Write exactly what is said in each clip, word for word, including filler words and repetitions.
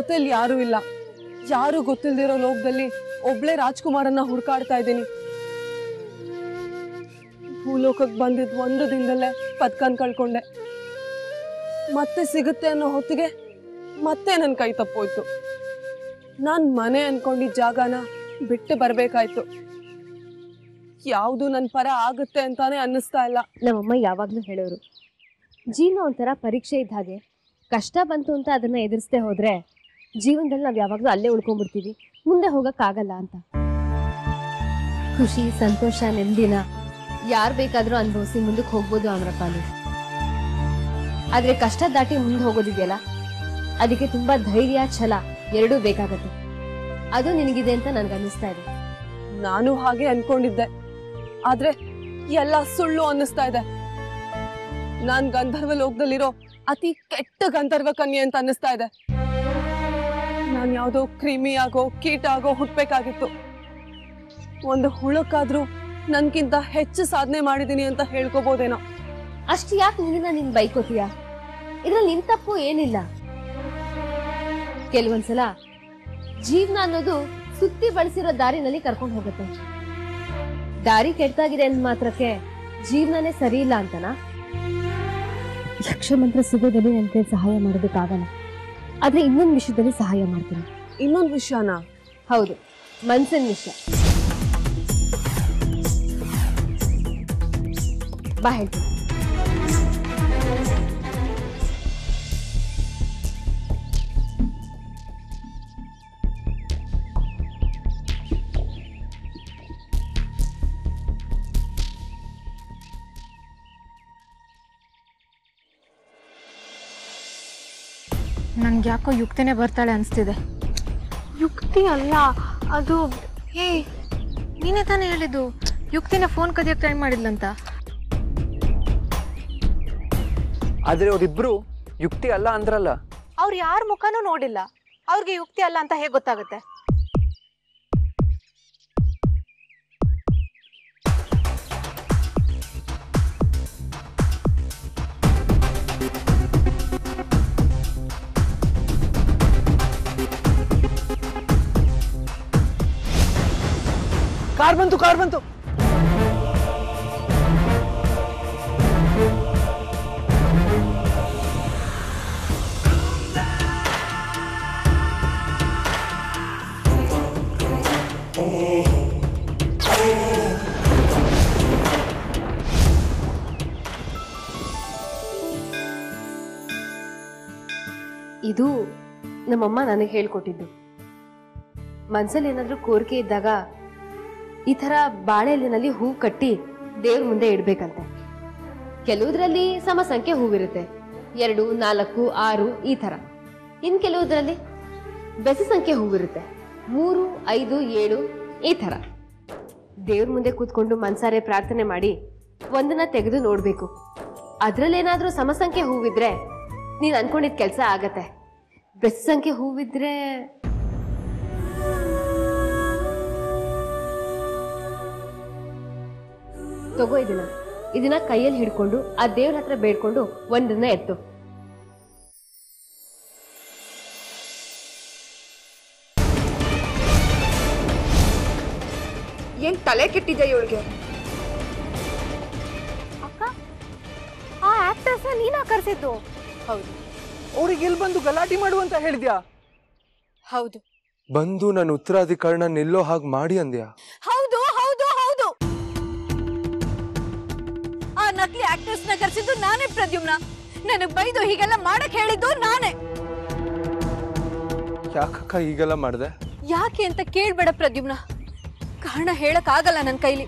ಜೊತೆಲಿ ಯಾರು ಇಲ್ಲ, ಯಾರು ಗೊತ್ತಿಲ್ದಿರೋ ಲೋಕದಲ್ಲಿ ಒಬ್ಳೆ ರಾಜ್ಕುಮಾರನ್ನ ಹುಡ್ಕಾಡ್ತಾ ಇದ್ದೀನಿ. ಭೂಲೋಕಕ್ಕೆ ಬಂದಿದ್ ಒಂದು ದಿನದಲ್ಲೇ ಪದ್ಕನ್ ಕಳ್ಕೊಂಡೆ. ಮತ್ತೆ ಸಿಗುತ್ತೆ ಅನ್ನೋ ಹೊತ್ತಿಗೆ ಮತ್ತೆ ನನ್ ಕೈ ತಪ್ಪೋಯ್ತು. ನಾನ್ ಮನೆ ಅನ್ಕೊಂಡಿದ್ದ ಜಾಗನ ಬಿಟ್ಟು ಬರ್ಬೇಕಾಯ್ತು. ಯಾವುದು ನನ್ನ ಪರ ಆಗುತ್ತೆ ಅಂತಾನೆ ಅನ್ನಿಸ್ತಾ ಇಲ್ಲ. ನಮ್ಮಮ್ಮ ಯಾವಾಗ್ಲೂ ಹೇಳೋರು, ಜೀವನ ಒಂಥರ ಪರೀಕ್ಷೆ ಇದ್ದ ಹಾಗೆ. ಕಷ್ಟ ಬಂತು ಅಂತ ಅದನ್ನ ಎದುರಿಸದೆ ಹೋದ್ರೆ ಜೀವನದಲ್ಲಿ ನಾವ್ ಯಾವಾಗ್ಲೂ ಅಲ್ಲೇ ಉಳ್ಕೊಂಡ್ಬಿಡ್ತೀವಿ, ಮುಂದೆ ಹೋಗಕ್ಕಾಗಲ್ಲ ಅಂತ. ಖುಷಿ, ಸಂತೋಷ, ನೆಮ್ಮದಿನ ಯಾರು ಬೇಕಾದ್ರೂ ಅನುಭವಿಸಿ ಮುಂದಕ್ಕೆ ಹೋಗ್ಬೋದು ಅಮ್ರಪಾಲಿ. ಆದ್ರೆ ಕಷ್ಟ ದಾಟಿ ಮುಂದೆ ಹೋಗೋದಿದೆಯಲ್ಲ, ಅದಕ್ಕೆ ತುಂಬಾ ಧೈರ್ಯ, ಛಲ ಎರಡೂ ಬೇಕಾಗತ್ತೆ. ಅದು ನಿನಗಿದೆ ಅಂತ ನನ್ಗನ್ನಿಸ್ತಾ ಇದೆ. ನಾನು ಹಾಗೆ ಅನ್ಕೊಂಡಿದ್ದೆ, ಆದ್ರೆ ಎಲ್ಲ ಸುಳ್ಳು ಅನ್ನಿಸ್ತಾ ಇದೆ. ನಾನ್ ಗಂಧರ್ವ ಲೋಕದಲ್ಲಿರೋ ಅತಿ ಕೆಟ್ಟ ಗಂಧರ್ವ ಕನ್ಯೆ ಅಂತ ಅನ್ನಿಸ್ತಾ ಇದೆ. ನಾನ್ ಯಾವ್ದೋ ಕ್ರಿಮಿ ಆಗೋ ಕೀಟ ಆಗೋ ಹುಟ್ಬೇಕಾಗಿತ್ತು. ಒಂದು ಹುಳಕ್ಕಾದ್ರೂ ನನ್ಗಿಂತ ಹೆಚ್ಚು ಸಾಧನೆ ಮಾಡಿದೀನಿ ಅಂತ ಹೇಳ್ಕೋಬಹುದೇನೋ. ಅಷ್ಟು ಯಾಕೆ ನಿನ್ನ ನಿನ್ ಬೈಕೋತೀಯ? ಇದ್ರಲ್ಲಿ ನಿನ್ ತಪ್ಪು ಏನಿಲ್ಲ. ಕೆಲವೊಂದ್ಸಲ ಜೀವನ ಅನ್ನೋದು ಸುತ್ತಿ ಬಳಸಿರೋ ದಾರಿನಲ್ಲಿ ಕರ್ಕೊಂಡು ಹೋಗುತ್ತೆ. ದಾರಿ ಕೆಟ್ಟಾಗಿದೆ ಅಂದ ಮಾತ್ರಕ್ಕೆ ಜೀವನನೇ ಸರಿ ಇಲ್ಲ ಅಂತನಾ? ಯಕ್ಷ ಮಂತ್ರ ಸಿಗೋದಲ್ಲಿ ನನಗೆ ಸಹಾಯ ಮಾಡೋದಕ್ಕಾಗಲ್ಲ, ಆದ್ರೆ ಇನ್ನೊಂದು ವಿಷಯದಲ್ಲಿ ಸಹಾಯ ಮಾಡ್ತೀನಿ. ಇನ್ನೊಂದು ವಿಷಯನಾ? ಹೌದು, ಮನ್ಸಿನ ವಿಷಯ. ಬಾ ಹೇಳ್ತೀನಿ. ನನ್ಗೆ ಯಾಕೋ ಯುಕ್ತಿನೇ ಬರ್ತಾಳೆ ಅನಿಸ್ತಿದೆ. ಯುಕ್ತಿ ಅಲ್ಲ ಅದು. ಹೇ, ನೀನೇ ತಾನೇ ಹೇಳಿದ್ದು ಯುಕ್ತಿನ ಫೋನ್ ಕದಿಯಕ್ಕೆ ಟ್ರೈ ಮಾಡಿದ್ಲಂತ. ಆದ್ರೆ ಅವರಿಬ್ರು ಯುಕ್ತಿ ಅಲ್ಲ ಅಂದ್ರಲ್ಲ. ಅವ್ರು ಯಾರ ಮುಖನೂ ನೋಡಿಲ್ಲ, ಅವ್ರಿಗೆ ಯುಕ್ತಿ ಅಲ್ಲ ಅಂತ ಹೇಗೆ ಗೊತ್ತಾಗುತ್ತೆ? ಕಾರ್ ಬಂತು, ಕಾರ್ ಬಂತು. ಇದು ನಮ್ಮಮ್ಮ ನನಗೆ ಹೇಳ್ಕೊಟ್ಟಿದ್ದು. ಮನ್ಸಲ್ಲಿ ಏನಾದ್ರೂ ಕೋರಿಕೆ ಇದ್ದಾಗ ಈ ತರ ಬಾಳೆ ಎಲೆನಲ್ಲಿ ಹೂ ಕಟ್ಟಿ ದೇವ್ರ ಮುಂದೆ ಇಡ್ಬೇಕಂತೆ. ಕೆಲವುದ್ರಲ್ಲಿ ಸಮ ಸಂಖ್ಯೆ ಹೂವಿರುತ್ತೆ, ಎರಡು, ನಾಲ್ಕು, ಆರು ಈ ತರ. ಇನ್ ಕೆಲವುದ್ರಲ್ಲಿ ಬೆಸ ಸಂಖ್ಯೆ ಹೂವಿರುತ್ತೆ, ಮೂರು, ಐದು, ಏಳು ಈ ತರ. ದೇವ್ರ ಮುಂದೆ ಕೂತ್ಕೊಂಡು ಮನ್ಸಾರೆ ಪ್ರಾರ್ಥನೆ ಮಾಡಿ ಒಂದನ್ನ ತೆಗೆದು ನೋಡ್ಬೇಕು. ಅದ್ರಲ್ಲೇನಾದ್ರೂ ಸಮಸಂಖ್ಯೆ ಹೂವಿದ್ರೆ ನೀನ್ ಅನ್ಕೊಂಡಿದ್ ಕೆಲ್ಸ ಆಗತ್ತೆ. ಬೆಸ ಸಂಖ್ಯೆ ಹೂವಿದ್ರೆ ತಗೋ ಇದನ್ನ ಇದನ್ನ ಕೈಯಲ್ಲಿ ಹಿಡ್ಕೊಂಡು ಆ ದೇವ್ರ ಹತ್ರ ಬೇಡ್ಕೊಂಡು ಒಂದನ್ನ ಎತ್ತು. ಏನ್ ತಲೆ ಕೆಟ್ಟಿದೆ ಇವಳಿಗೆ? ಅಕ್ಕ, ಆ ಆಕ್ಟರ್ಸ್ ನೀನಾ ಕರ್ಸಿದ್ದು? ಹೌದು. ಅವ್ರಿಗೆ ಎಲ್ಲಿ ಬಂದು ಗಲಾಟೆ ಮಾಡುವಂತ ಹೇಳಿದ್ಯಾ? ಹೌದು. ಬಂದು ನನ್ನ ಉತ್ತರಾಧಿಕಾರನ ನಿಲ್ಲೋ ಹಾಗೆ ಮಾಡಿ ಅಂದ್ಯಾ? ಹೌದು ಹೌದು ಹೌದು. ಆ ನಕಲಿ ಆಕ್ಟರ್ಸ್ ನ ಕರೆಸಿದ್ದು ನಾನೇ ಪ್ರದ್ಯುಮ್ನ. ನನಗೆ ಬೈದು ಹೀಗೆಲ್ಲ ಮಾಡಕ್ ಹೇಳಿದ್ದು ನಾನೇ. ಯಾಕಕ್ಕ ಹೀಗೆಲ್ಲ ಮಾಡ್ದೆ? ಯಾಕೆ ಅಂತ ಕೇಳ್ಬೇಡ ಪ್ರದ್ಯುಮ್ನ, ಕಾರಣ ಹೇಳಕ್ ಆಗಲ್ಲ ನನ್ನ ಕೈಲಿ.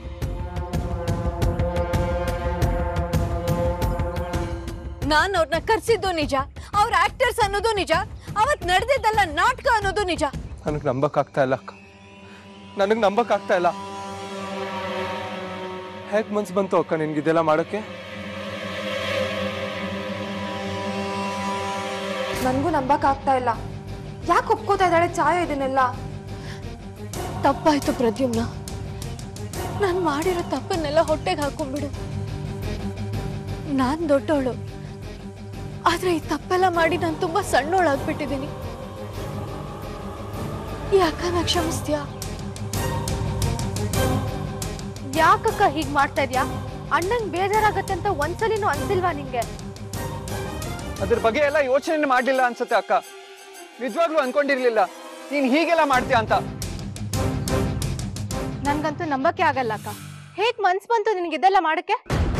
ನಾನ್ ಅವ್ರನ್ನ ಕರ್ಸಿದ್ದು ನಿಜ, ಅವ್ರ ಆಕ್ಟರ್ಸ್ ಅನ್ನೋದು ನಿಜ, ಅವತ್ ನಡೆದಿದ್ದಲ್ಲ ನಾಟಕ ಅನ್ನೋದು ನಿಜ. ನನಗ್ ನಂಬಕ್ ಆಗ್ತಾ ಇಲ್ಲ ಅಕ್ಕ, ನನಗ್ ನಂಬಕ್ ಆಗ್ತಾ ಇಲ್ಲ. ಹೇಗ್ ಮನ್ಸ್ ಬಂತು ಅಕ್ಕ ನಿನ್ಗಿದೆಲ್ಲ ಮಾಡಕ್ಕೆ? ನನ್ಗೂ ನಂಬಕ್ ಆಗ್ತಾ ಇಲ್ಲ. ಯಾಕೆ ಒಪ್ಕೋತಾ ಇದ್ದಾಳೆ ಛಾಯ ಇದನ್ನೆಲ್ಲ? ತಪ್ಪಾಯ್ತು ಪ್ರದ್ಯುಮ್ನ, ನಾನ್ ಮಾಡಿರೋ ತಪ್ಪನ್ನೆಲ್ಲ ಹೊಟ್ಟೆಗೆ ಹಾಕೊಂಡ್ಬಿಡು. ನಾನ್ ದೊಡ್ಡವಳು, ಆದ್ರೆ ಈ ತಪ್ಪೆಲ್ಲ ಮಾಡಿ ನಾನು ತುಂಬಾ ಸಣ್ಣೋಳಾಗ್ಬಿಟ್ಟಿದ್ದೀನಿ. ಈ ಅಕ್ಕನ ಕ್ಷಮಿಸ್ತೀಯಾ? ಯಾಕಕ್ಕ ಹೀಗ್ ಮಾಡ್ತಾ ಇದ್ಯಾ? ಅಣ್ಣಂಗ್ ಬೇಜಾರಾಗತ್ತೆ ಅಂತ ಒಂದ್ಸಲಿನೂ ಅನ್ಸಿಲ್ವಾ ನಿಂಗೆ? ಅದ್ರ ಬಗ್ಗೆ ಎಲ್ಲ ಯೋಚನೆ ಮಾಡ್ಲಿಲ್ಲ ಅನ್ಸುತ್ತೆ ಅಕ್ಕ. ನಿಜವಾಗ್ಲೂ ಅನ್ಕೊಂಡಿರ್ಲಿಲ್ಲ ನೀನ್ ಹೀಗೆಲ್ಲ ಮಾಡ್ತೀಯ ಅಂತ. ನನ್ಗಂತೂ ನಂಬಕ್ಕೆ ಆಗಲ್ಲ ಅಕ್ಕ. ಹೇಗ್ ಮನ್ಸ್ ಬಂತು ನಿನಗಿದೆಲ್ಲ ಮಾಡಕ್ಕೆ?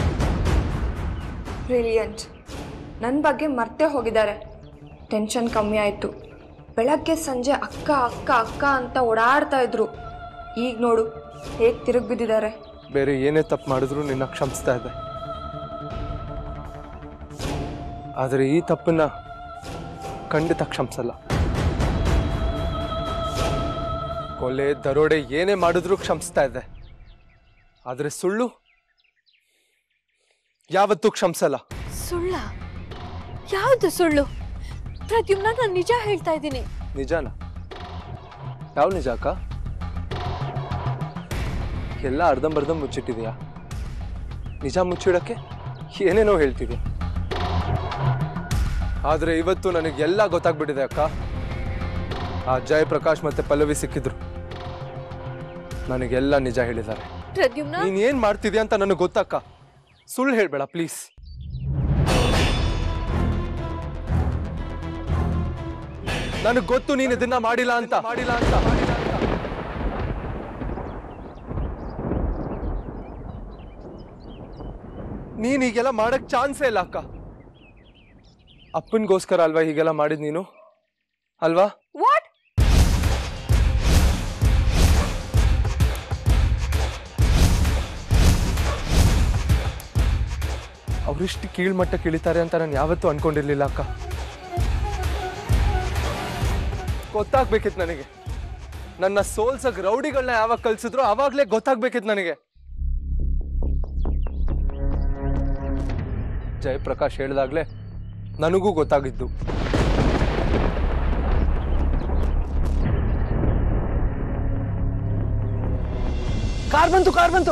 ಬ್ರಿಲಿಯಂಟ್. ನನ್ನ ಬಗ್ಗೆ ಮರ್ತೇ ಹೋಗಿದ್ದಾರೆ. ಟೆನ್ಷನ್ ಕಮ್ಮಿ ಆಯಿತು. ಬೆಳಗ್ಗೆ ಸಂಜೆ ಅಕ್ಕ ಅಕ್ಕ ಅಕ್ಕ ಅಂತ ಓಡಾಡ್ತಾ ಇದ್ರು. ಈಗ ನೋಡು ಹೇಗೆ ತಿರುಗಿ ಬಿದ್ದಿದ್ದಾರೆ. ಬೇರೆ ಏನೇ ತಪ್ಪು ಮಾಡಿದ್ರು ನಿನ್ನ ಕ್ಷಮಿಸ್ತಾ ಇದ್ದೆ, ಆದರೆ ಈ ತಪ್ಪನ್ನ ಖಂಡಿತ ಕ್ಷಮಿಸಲ್ಲ. ಕೊಲೆ ದರೋಡೆ ಏನೇ ಮಾಡಿದ್ರು ಕ್ಷಮಿಸ್ತಾ ಇದ್ದೆ, ಆದರೆ ಸುಳ್ಳು ಯಾವತ್ತೂ ಕ್ಷಮಿಸಲ್ಲ. ಸುಳ್ಳ? ಯಾವ್ದು ಸುಳ್ಳು? ಪ್ರದ್ಯುಮ್ನ, ನಾನು ನಿಜ ಹೇಳ್ತಾ ಇದ್ದೀನಿ. ನಿಜಾನ? ಯಾವ ನಿಜ ಅಕ್ಕ? ಎಲ್ಲ ಅರ್ಧಂಬರ್ಧ ಮುಚ್ಚಿಟ್ಟಿದೆಯಾ? ನಿಜ ಮುಚ್ಚಿಡಕ್ಕೆ ಏನೇನೋ ಹೇಳ್ತಿದ್ಯಾ, ಆದ್ರೆ ಇವತ್ತು ನನಗೆಲ್ಲ ಗೊತ್ತಾಗ್ಬಿಟ್ಟಿದೆ ಅಕ್ಕ. ಆ ಜಯಪ್ರಕಾಶ್ ಮತ್ತೆ ಪಲ್ಲವಿ ಸಿಕ್ಕಿದ್ರು, ನನಗೆಲ್ಲ ನಿಜ ಹೇಳಿದ್ದಾರೆ. ಪ್ರದ್ಯುಮ್ನ, ನೀನ್ ಏನ್ ಮಾಡ್ತಿದ್ಯಾ ಅಂತ ನನಗೆ ಗೊತ್ತಕ್ಕ. ಸುಳ್ಳು ಹೇಳ್ಬೇಡ ಪ್ಲೀಸ್. ನನಗೆ ಗೊತ್ತು ನೀನ್ ಇದನ್ನ ಮಾಡಿಲ್ಲ ಅಂತ ಮಾಡಿಲ್ಲ ಅಂತ ನೀನ್ ಹೀಗೆಲ್ಲ ಮಾಡಕ್ ಚಾನ್ಸೇ ಇಲ್ಲ ಅಕ್ಕ. ಅಪ್ಪನಿಗೋಸ್ಕರ ಅಲ್ವಾ ಹೀಗೆಲ್ಲ ಮಾಡಿದ್ ನೀನು, ಅಲ್ವಾ? ವಾಟ್? ಅವ್ರಿಷ್ಟು ಕೀಳ್ಮಟ್ಟಕ್ಕೆ ಇಳಿತಾರೆ ಅಂತ ನಾನು ಯಾವತ್ತೂ ಅನ್ಕೊಂಡಿರ್ಲಿಲ್ಲ ಅಕ್ಕ. ಗೊತ್ತಾಗ್ಬೇಕಿತ್ತು ನನಗೆ. ನನ್ನ ಸೋಲ್ಸಕ್ ರೌಡಿಗಳನ್ನ ಯಾವಾಗ ಕಲ್ಸಿದ್ರು ಆವಾಗ್ಲೇ ಗೊತ್ತಾಗ್ಬೇಕಿತ್ತು ನನಗೆ. ಜಯಪ್ರಕಾಶ್ ಹೇಳ್ದಾಗ್ಲೇ ನನಗೂ ಗೊತ್ತಾಗಿದ್ದು. ಕಾರ್ ಬಂತು ಕಾರ್ ಬಂತು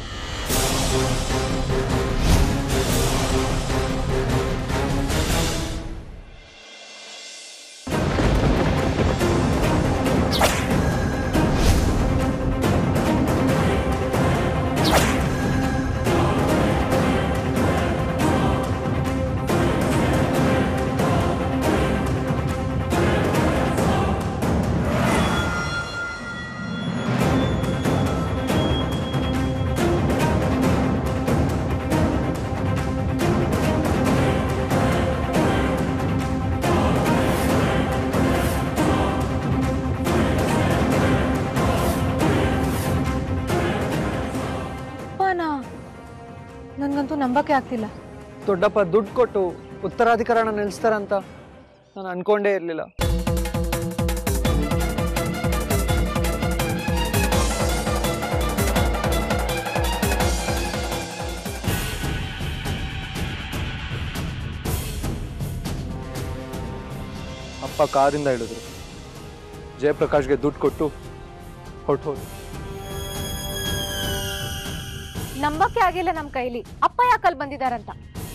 ನನ್ಗಂತೂ ನಂಬಕ್ಕೆ ಆಗ್ತಿಲ್ಲ. ದೊಡ್ಡಪ್ಪ ದುಡ್ಡು ಕೊಟ್ಟು ಉತ್ತರಾಧಿಕಾರನ ನಿಲ್ಲಿಸ್ತಾರಂತ ನಾನು ಅನ್ಕೊಂಡೇ ಇರಲಿಲ್ಲ. ಅಪ್ಪ ಕಾರಿಂದ ಇಳಿದ್ರು, ಜಯಪ್ರಕಾಶ್ಗೆ ದುಡ್ಡು ಕೊಟ್ಟು ಹೊರಟೋದು. ನಂಬಕ್ಕೆ ಆಗಿಲ್ಲ ನಮ್ ಕೈಲಿ. ಅಪ್ಪ ಯಾಕಲ್ಲಿ ಬಂದಿದಾರಂತ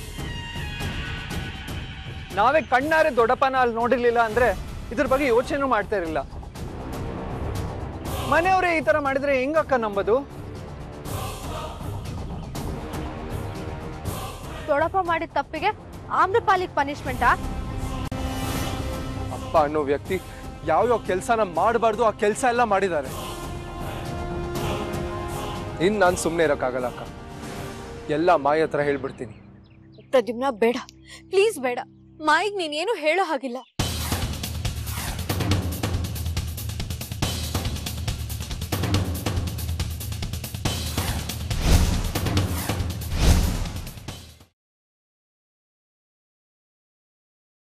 ನಾವೇ ಕಣ್ಣಾರೆ ದೊಡ್ಡಪ್ಪನ ಅಲ್ಲಿ ನೋಡಿರ್ಲಿಲ್ಲ ಅಂದ್ರೆ ಇದ್ರ ಬಗ್ಗೆ ಯೋಚನೆ ಮಾಡ್ತಾ ಇರಲಿಲ್ಲ. ಮನೆಯವರೇ ಈ ತರ ಮಾಡಿದ್ರೆ ಹೆಂಗಕ್ಕ ನಂಬೋದು? ದೊಡ್ಡಪ್ಪ ಮಾಡಿದ ತಪ್ಪಿಗೆ ಆಮ್ರಪಾಲಿಗೆ ಪನಿಷ್ಮೆಂಟಾ? ಅಪ್ಪ ಅನ್ನೋ ವ್ಯಕ್ತಿ ಯಾವ್ಯಾವ ಕೆಲಸನ ಮಾಡಬಾರ್ದು ಆ ಕೆಲಸ ಎಲ್ಲ ಮಾಡಿದ್ದಾರೆ. ಇನ್ ನಾನು ಸುಮ್ಮನೆ ಇರೋಕ್ಕಾಗಲ್ಲ ಅಕ್ಕ. ಎಲ್ಲ ಮಾಯ ಹತ್ರ ಹೇಳ್ಬಿಡ್ತೀನಿ. ಪ್ರದ್ಯುಮ್ನ, ಬೇಡ ಪ್ಲೀಸ್ ಬೇಡ. ಮಾಯಿಗ್ ನೀನೇನು ಹೇಳೋ ಹಾಗಿಲ್ಲ.